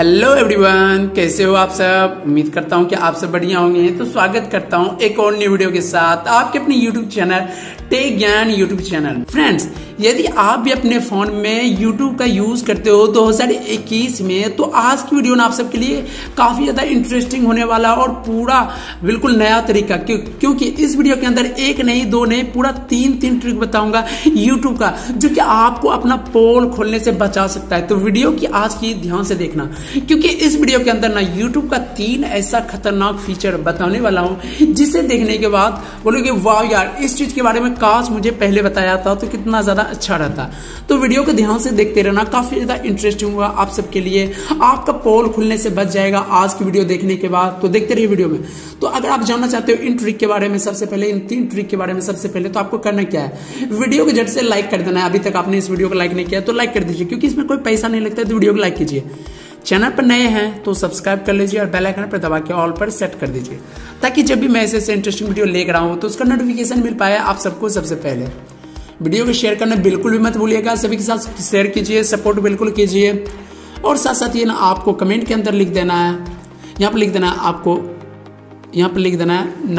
Hello everyone, कैसे हो आप सब। उम्मीद करता हूं कि आप सब बढ़िया होंगे। तो स्वागत करता हूं एक और नई वीडियो के साथ आपके अपने YouTube channel tech Gyan YouTube channel. Friends, यदि आप भी अपने फोन में यूट्यूब का यूज करते हो 2021 में, तो आज की वीडियो ना आप सबके लिए काफी ज्यादा इंटरेस्टिंग होने वाला और पूरा बिल्कुल नया तरीका, क्योंकि इस वीडियो के अंदर एक नहीं दो नहीं पूरा तीन ट्रिक बताऊंगा यूट्यूब का, जो कि आपको अपना पोल खोलने से बचा सकता है। तो वीडियो की आज की ध्यान से देखना, क्योंकि इस वीडियो के अंदर ना यूट्यूब का 3 ऐसा खतरनाक फीचर बताने वाला हूं, जिसे देखने के बाद बोलोगे वाह यार, इस चीज के बारे में काश मुझे पहले बताया था तो कितना ज्यादा अच्छा रहता। तो वीडियो को ध्यान से देखते रहना, काफी ज्यादा इंटरेस्टिंग होगा आप सबके लिए। आपका पोल खुलने से बच जाएगा आज की वीडियो देखने के बाद, तो देखते रहिए वीडियो में। तो अगर आप जानना चाहते हो इन ट्रिक के बारे में, सबसे पहले इन 3 ट्रिक के बारे में, सबसे पहले तो आपको करना क्या है, वीडियो को झट से लाइक कर देना है। अभी तक आपने इस वीडियो को लाइक नहीं किया तो लाइक कर दीजिए, क्योंकि इसमें कोई पैसा नहीं लगता है। तो वीडियो को लाइक कीजिए। चैनल पर नए हैं तो सब्सक्राइब कर लीजिए और बेल आइकन पर दबा के ऑल पर सेट कर दीजिए, ताकि जब भी मैं ऐसे इंटरेस्टिंग वीडियो लेकर आऊं तो उसका नोटिफिकेशन मिल पाए आप सबको सबसे पहले। वीडियो को शेयर करना बिल्कुल भी मत भूलिएगा, सभी के साथ शेयर कीजिए, सपोर्ट बिल्कुल कीजिए। और साथ साथ ये ना आपको कमेंट के अंदर लिख देना है, यहाँ पर लिख देना है आपको, यहाँ पर लिख देना है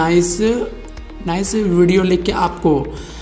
नाइस वीडियो लिख के आपको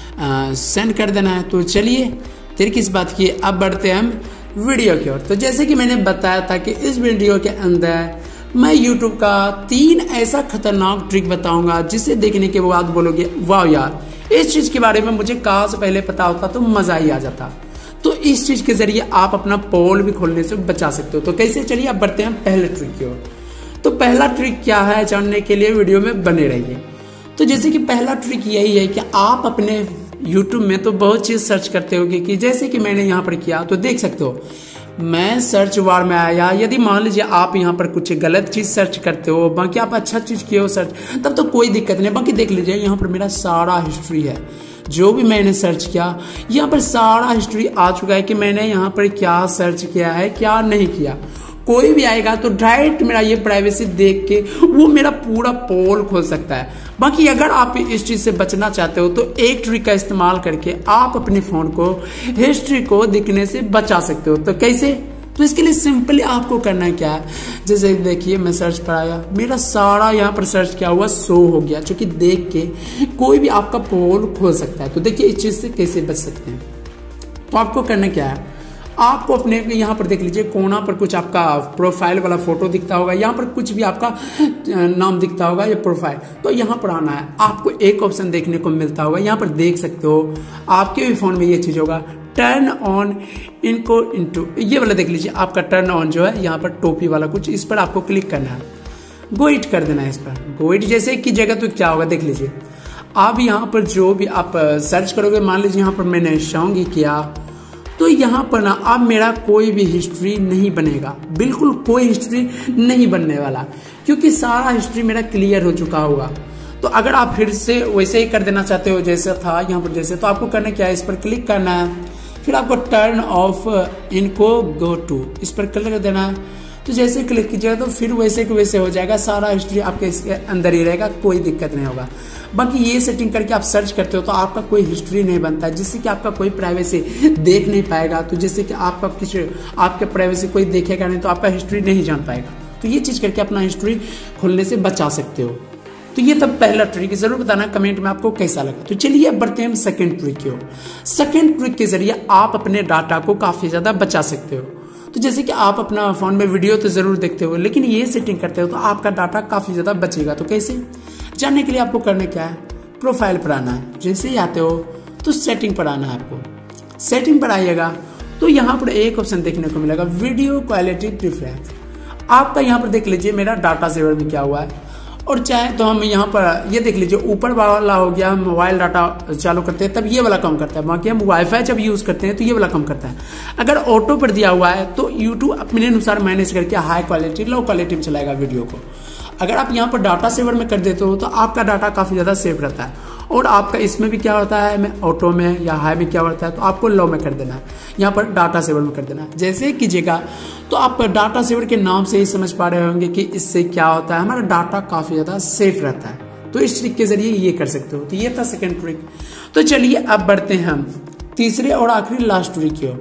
सेंड कर देना है। तो चलिए देर किस बात की, अब बढ़ते हैं हम वीडियो की ओर। तो जैसे कि मैंने बताया था कि इस वीडियो के अंदर मैं YouTube का 3 ऐसा खतरनाक ट्रिक बताऊंगा, जिसे देखने के बाद बोलोगे वाह यार, इस चीज के बारे में मुझे काश पहले पता होता तो मजा ही आ जाता। तो इस चीज के जरिए आप अपना पोल भी खोलने से बचा सकते हो। तो कैसे, चलिए अब बढ़ते हैं पहले ट्रिक की ओर। तो पहला ट्रिक क्या है जानने के लिए वीडियो में बने रहिए। तो जैसे कि पहला ट्रिक यही है कि आप अपने YouTube में तो बहुत चीज सर्च करते होगे, कि जैसे कि मैंने यहाँ पर किया तो देख सकते हो मैं सर्च बार में आया। यदि मान लीजिए आप यहाँ पर कुछ गलत चीज सर्च करते हो, बाकी आप अच्छा चीज किए हो सर्च, तब तो कोई दिक्कत नहीं। बाकी देख लीजिए यहाँ पर मेरा सारा हिस्ट्री है, जो भी मैंने सर्च किया यहाँ पर सारा हिस्ट्री आ चुका है कि मैंने यहाँ पर क्या सर्च किया है क्या नहीं किया। कोई भी आएगा तो डायरेक्ट मेरा ये प्राइवेसी देख के वो मेरा पूरा पोल खोल सकता है। बाकी अगर आप इस चीज से बचना चाहते हो तो एक ट्रिक का इस्तेमाल करके आप अपने फोन को हिस्ट्री को दिखने से बचा सकते हो। तो कैसे, तो इसके लिए सिंपली आपको करना है क्या है, जैसे देखिए मैं सर्च पर आया, मेरा सारा यहाँ पर सर्च किया हुआ शो हो गया, जो कि देख के कोई भी आपका पोल खोल सकता है। तो देखिए इस चीज से कैसे बच सकते हैं। तो आपको करना क्या है, आपको अपने यहाँ पर देख लीजिए कोना पर कुछ आपका प्रोफाइल वाला फोटो दिखता होगा, यहाँ पर कुछ भी आपका नाम दिखता होगा या प्रोफाइल, तो यहाँ पर आना है। आपको एक ऑप्शन देखने को मिलता होगा, यहाँ पर देख सकते हो आपके भी फोन में ये चीज होगा, टर्न ऑन इनको इंटू, ये वाला देख लीजिए आपका टर्न ऑन जो है यहाँ पर टोपी वाला कुछ, इस पर आपको क्लिक करना है, गो इट कर देना है। इस पर गो इट जैसे की जगह तो क्या होगा देख लीजिए, आप यहाँ पर जो भी आप सर्च करोगे, मान लीजिए यहाँ पर मैंने शाओमी किया, तो यहाँ पर ना अब मेरा कोई भी हिस्ट्री नहीं बनेगा, बिल्कुल कोई हिस्ट्री नहीं बनने वाला, क्योंकि सारा हिस्ट्री मेरा क्लियर हो चुका होगा। तो अगर आप फिर से वैसे ही कर देना चाहते हो जैसे था यहाँ पर जैसे, तो आपको करना क्या है, इस पर क्लिक करना है, फिर आपको टर्न ऑफ इनको गो टू, इस पर क्लिक कर देना है। तो जैसे क्लिक कीजिएगा तो फिर वैसे के वैसे हो जाएगा, सारा हिस्ट्री आपके इसके अंदर ही रहेगा, कोई दिक्कत नहीं होगा। बाकी ये सेटिंग करके आप सर्च करते हो तो आपका कोई हिस्ट्री नहीं बनता है, जिससे कि आपका कोई प्राइवेसी देख नहीं पाएगा। तो जिससे कि आपका कुछ आपके प्राइवेसी कोई देखेगा नहीं, तो आपका हिस्ट्री नहीं जान पाएगा। तो ये चीज करके अपना हिस्ट्री खोलने से बचा सकते हो। तो ये तब पहला ट्रिक, जरूर बताना कमेंट में आपको कैसा लगा। तो चलिए अब बढ़ते हैं हम सेकेंड ट्रिक की ओर। सेकेंड ट्रिक के जरिए आप अपने डाटा को काफी ज्यादा बचा सकते हो। तो जैसे कि आप अपना फोन में वीडियो तो जरूर देखते हो, लेकिन ये सेटिंग करते हो तो आपका डाटा काफी ज्यादा बचेगा। तो कैसे, जानने के लिए आपको करना क्या है, प्रोफाइल पर आना है, जैसे ही आते हो तो सेटिंग पर आना है। आपको सेटिंग पर आइएगा तो यहाँ पर एक ऑप्शन देखने को मिलेगा, वीडियो क्वालिटी प्रेफरेंस। आपका यहाँ पर देख लीजिए मेरा डाटा सेवर में क्या हुआ है, और चाहे तो हम यहाँ पर ये देख लीजिए ऊपर वाला हो गया, हम मोबाइल डाटा चालू करते हैं तब ये वाला कम करता है, बाकी हम वाईफाई जब यूज करते हैं तो ये वाला कम करता है। अगर ऑटो पर दिया हुआ है तो यूट्यूब अपने अनुसार मैनेज करके हाई क्वालिटी लो क्वालिटी में चलाएगा वीडियो को। अगर आप यहाँ पर डाटा सेवर में कर देते हो तो आपका डाटा काफी ज्यादा सेव रहता है, और आपका इसमें भी क्या होता है, में ऑटो में या हाई में क्या होता है, तो आपको लो में कर देना है, यहाँ पर डाटा सेवर में कर देना है। जैसे कीजिएगा तो आप डाटा सेवर के नाम से ही समझ पा रहे होंगे कि इससे क्या होता है, हमारा डाटा काफी ज्यादा सेफ रहता है। तो इस ट्रिक के जरिए ये कर सकते हो। तो ये था सेकेंड ट्रिक। तो चलिए अब बढ़ते हैं हम तीसरे और आखिरी लास्ट ट्रिक की ओर।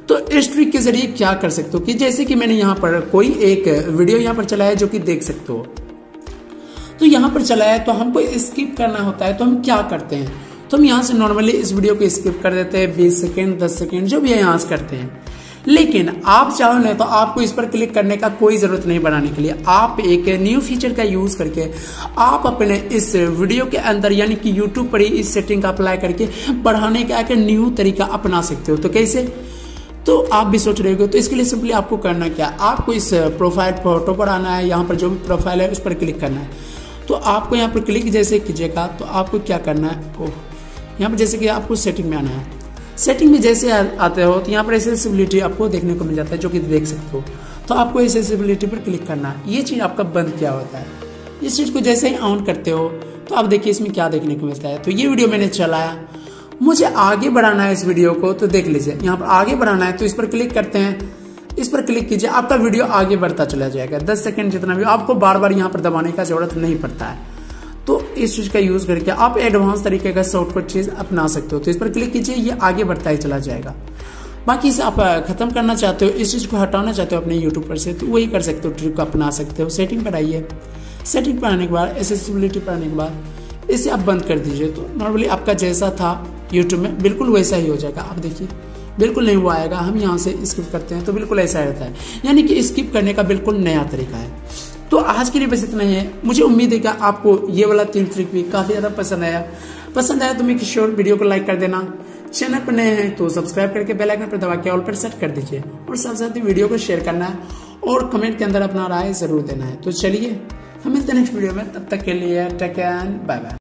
तो इस ट्रिक के जरिए क्या कर सकते हो कि जैसे कि मैंने यहाँ पर कोई एक वीडियो यहाँ पर चलाया जो कि देख सकते हो, तो यहाँ पर चला है तो हमको स्किप करना होता है, तो हम क्या करते हैं, तो हम यहाँ से नॉर्मली इस वीडियो को स्किप कर देते हैं, 20 सेकेंड 10 सेकेंड जो भी है यहाँ से करते हैं। लेकिन आप चाहो नहीं तो आपको इस पर क्लिक करने का कोई जरूरत नहीं बनाने के लिए, आप एक न्यू फीचर का यूज करके आप अपने इस वीडियो के अंदर यानी कि यूट्यूब पर ही इस सेटिंग का अप्लाई करके बढ़ाने का एक न्यू तरीका अपना सकते हो। तो कैसे, तो आप भी सोच रहे हो, तो इसके लिए सिंपली आपको करना क्या, आपको इस प्रोफाइल फोटो पर आना है, यहाँ पर जो भी प्रोफाइल है उस पर क्लिक करना है। तो आपको यहाँ पर क्लिक जैसे कीजिएगा तो आपको क्या करना है, यहाँ पर जैसे कि आपको सेटिंग में आना है। सेटिंग में जैसे आते हो तो यहाँ पर एक्सेसिबिलिटी आपको देखने को मिल जाता है जो कि देख सकते हो। तो आपको एक्सेसिबिलिटी पर क्लिक करना है, ये चीज़ आपका बंद किया होता है। इस चीज़ को जैसे ही ऑन करते हो तो आप देखिए इसमें क्या देखने को मिलता है। तो ये वीडियो मैंने चलाया, मुझे आगे बढ़ाना है इस वीडियो को, तो देख लीजिए यहाँ पर आगे बढ़ाना है तो इस पर क्लिक करते हैं, इस पर क्लिक कीजिए, आपका वीडियो आगे बढ़ता चला जाएगा। 10 सेकंड जितना भी, आपको बार बार यहाँ पर दबाने का जरूरत नहीं पड़ता है। तो इस चीज का यूज करके आप एडवांस तरीके का शॉर्टकट चीज अपना सकते हो। तो इस पर क्लिक कीजिए, ये आगे बढ़ता ही चला जाएगा। बाकी इसे आप खत्म करना चाहते हो, इस चीज को हटाना चाहते हो अपने यूट्यूब पर से, तो वही कर सकते हो, ट्रिक को अपना सकते हो। सेटिंग पर आइए, सेटिंग पर आने के बाद एक्सेसिबिलिटी पर आने के बाद इसे आप बंद कर दीजिए। तो नॉर्मली आपका जैसा था यूट्यूब में बिल्कुल वैसा ही हो जाएगा। आप देखिए बिल्कुल नहीं हुआ आएगा, हम यहाँ से स्किप करते हैं तो बिल्कुल ऐसा रहता है, यानी कि स्किप करने का बिल्कुल नया तरीका है। तो आज के लिए बस इतना ही है। मुझे उम्मीद है कि आपको ये वाला 3 ट्रिक भी काफी ज्यादा पसंद आया तो मेरे शॉर्ट वीडियो को लाइक कर देना, चैनल पर नए हैं तो सब्सक्राइब करके बेल आइकन पर दबा के ऑल पर सेट कर दीजिए, और साथ साथ ही वीडियो को शेयर करना है और कमेंट के अंदर अपना राय जरूर देना है। तो चलिए हम मिलते हैं नेक्स्ट वीडियो में, तब तक के लिए टेक केयर, बाय बाय।